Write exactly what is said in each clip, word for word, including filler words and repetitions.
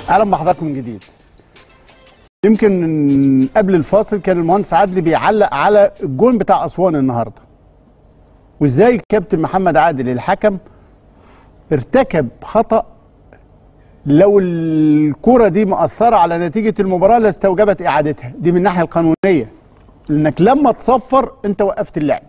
اهلا بحضراتكم من جديد. يمكن قبل الفاصل كان المهندس عادل بيعلق على الجون بتاع اسوان النهارده، وازاي الكابتن محمد عادل الحكم ارتكب خطأ. لو الكرة دي مأثرة على نتيجة المباراة لاستوجبت إعادتها، دي من الناحية القانونية، لأنك لما تصفر أنت وقفت اللعب.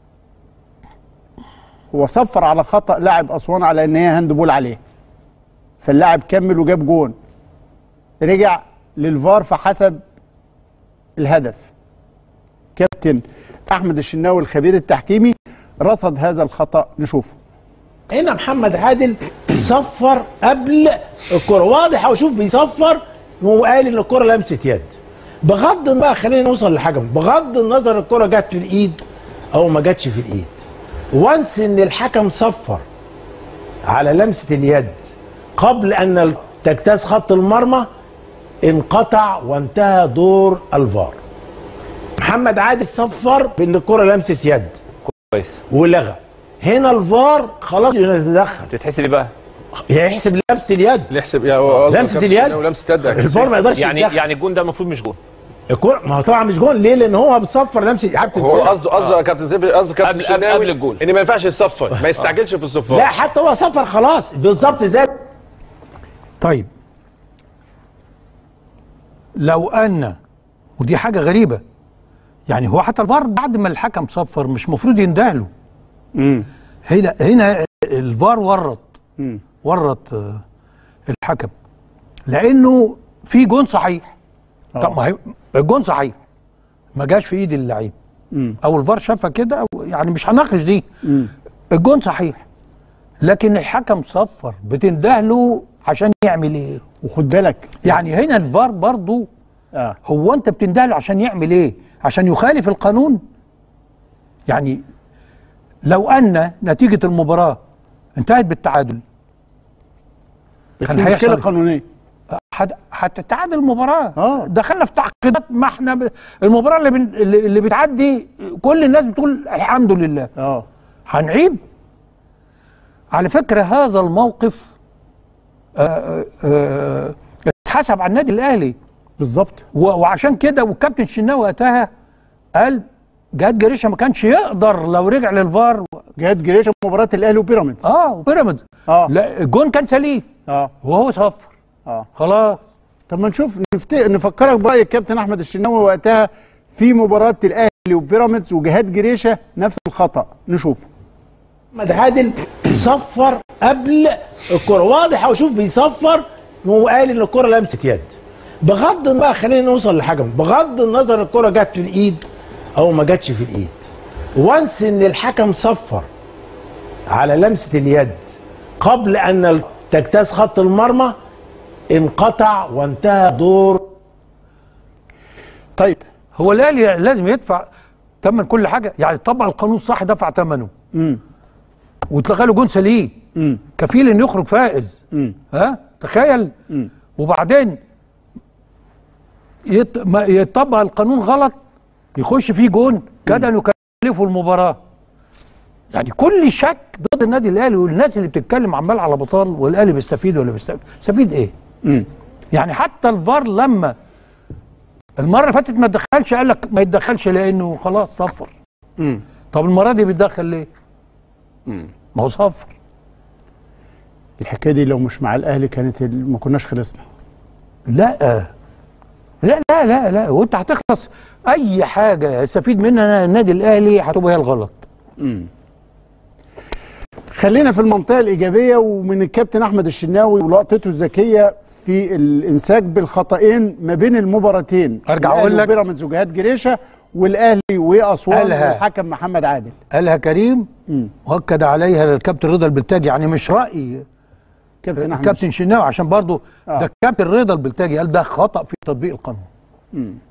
هو صفر على خطأ لاعب أسوان على إن هي هاندبول عليه، فاللاعب كمل وجاب جون، رجع للفار فحسب الهدف. كابتن أحمد الشناوي الخبير التحكيمي رصد هذا الخطأ، نشوفه. هنا محمد عادل صفر قبل الكرة، واضح او شوف بيصفر وقال ان الكرة لمست يد. بغض بقى خلينا نوصل للحكم، بغض النظر الكرة جت في الايد او ما جاتش في الايد، وانس ان الحكم صفر على لمسة اليد قبل ان تجتاز خط المرمى انقطع وانتهى دور الفار. محمد عادل صفر بان الكرة لمست يد كويس ولغى. هنا الفار خلاص يتدخل. تتحسب ايه بقى؟ يحسب لمس اليد، يحسب لمسه اليد ولمسه يد. الفار ما يقدرش يعني يتدخل. يعني الجون ده المفروض مش جون. الكوره ما هو طبعا مش جون، ليه؟ لان هو بتصفر لمسه عبد. هو قصده قصده يا كابتن سيف، قصده كابتن قبل قبل الجون ان ما ينفعش يصفر، ما يستعجلش في الصفار. لا حتى هو صفر خلاص بالظبط زي. طيب لو ان، ودي حاجه غريبه، يعني هو حتى الفار بعد ما الحكم صفر مش المفروض ينده له. امم هنا هنا الفار ورط امم ورط آه، الحكم، لانه في جون صحيح. طب ما هي الجون صحيح ما جاش في ايد اللعيب، او الفار شافها كده، أو يعني مش هناقش دي. امم الجون صحيح، لكن الحكم صفر، بتنده له عشان يعمل ايه؟ وخد بالك يعني هنا الفار برضو اه هو انت بتنده له عشان يعمل ايه؟ عشان يخالف القانون؟ يعني لو ان نتيجه المباراه انتهت بالتعادل كان هيحصل مشكله قانونيه، هتتعادل المباراه. اه دخلنا في تعقيدات، ما احنا ب... المباراه اللي, بن... اللي بتعدي كل الناس بتقول الحمد لله. اه هنعيب. على فكره هذا الموقف آآ آآ اتحسب على النادي الاهلي بالظبط، و... وعشان كده والكابتن الشناوي وقتها قال جهاد جريشه ما كانش يقدر لو رجع للفار. جهاد جريشه مباراه الاهلي وبيراميدز. اه وبيراميدز اه لا الجون كان سليم اه وهو صفر. اه خلاص. طب ما نشوف نفت... نفكرك برأي الكابتن احمد الشناوي وقتها في مباراه الاهلي وبيراميدز وجهاد جريشه نفس الخطأ، نشوفه. محمد عادل صفر قبل الكرة، واضح او شوف بيصفر وقال ان الكرة لمست يد. بغض بقى خلينا نوصل للحكم، بغض النظر الكرة جت في الايد او ما جاتش في الايد، وانس ان الحكم صفر على لمسة اليد قبل ان تجتاز خط المرمى انقطع وانتهى دور. طيب هو الاهلي لازم يدفع ثمن كل حاجه، يعني طبق القانون صح دفع ثمنه. امم واتلغى له جون سليم امم كفيل انه يخرج فائز. امم ها تخيل. امم وبعدين يط... ما يطبق القانون غلط، يخش فيه جون كاد ان يكلفه المباراه. يعني كل شك ضد النادي الاهلي، والناس اللي بتتكلم عمال على بطال والاهلي بيستفيد ولا بيستفيد، بيستفيد ايه؟ امم يعني حتى الفار لما المره اللي فاتت ما تدخلش، قال لك ما يتدخلش لانه خلاص صفر. امم طب المره دي بيتدخل ليه؟ امم ما هو صفر. الحكايه دي لو مش مع الاهلي كانت ال... ما كناش خلصنا. لا لا لا لا لا وانت هتخلص اي حاجه يستفيد منها النادي الاهلي هتبقى هي الغلط. امم خلينا في المنطقه الايجابيه، ومن الكابتن احمد الشناوي ولقطته الذكيه في الامساك بالخطأين ما بين المباراتين. ارجع اقول لك بيراميدز وجهاد جريشه والاهلي واسوان والحكم محمد عادل. قالها كريم امم واكد عليها الكابتن رضا البلتاجي، يعني مش راي كابتن كابتن شناوي، عشان برضه آه. ده الكابتن رضا البلتاجي قال ده خطأ في تطبيق القانون. امم